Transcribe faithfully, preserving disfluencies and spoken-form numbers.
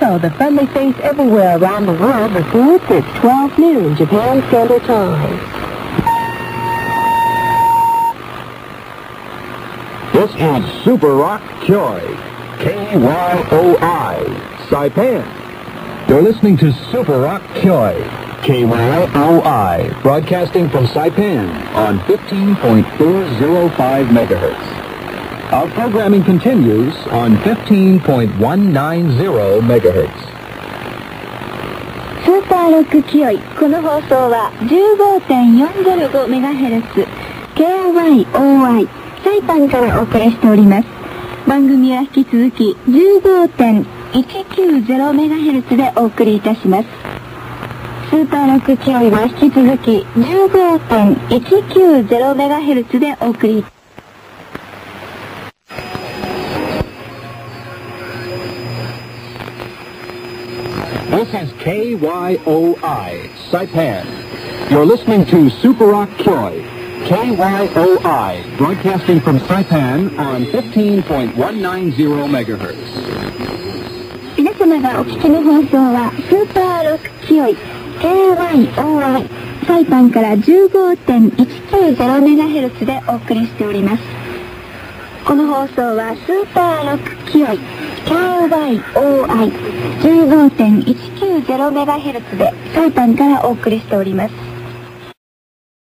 show the friendly face everywhere around the world reports it's twelve noon Japan Standard Time. This is Super Rock Kyoei, K Y O I, Saipan. You're listening to Super Rock Kyoei, K Y O I, broadcasting from Saipan on fifteen point four oh five megahertz. Our programming continues on fifteen point one nine oh megahertz. スーパーロックキヨイ。この放送は じゅうごてんよんゼロごメガヘルツ ケーワイオーアイ サイパンからお送りしております。番組は引き続き じゅうごてんいちきゅうゼロメガヘルツ でお送りいたします。スーパーロックキヨイは引き続き じゅうごてんいちきゅうゼロメガヘルツ でお送りいたします。 This is K Y O I, Saipan. You're listening to Super Rock Kyoei, K Y O I, broadcasting from Saipan on fifteen point one nine oh megahertz. 皆様がお聞きの放送はスーパーロックキヨイ ケーワイオーアイ サイパンから じゅうごてんいちきゅうゼロメガヘルツ でお送りしております。この放送はスーパーロックキヨイ ケーワイオーアイ じゅうごてんいちきゅうゼロメガヘルツ でサイパンからお送りしております。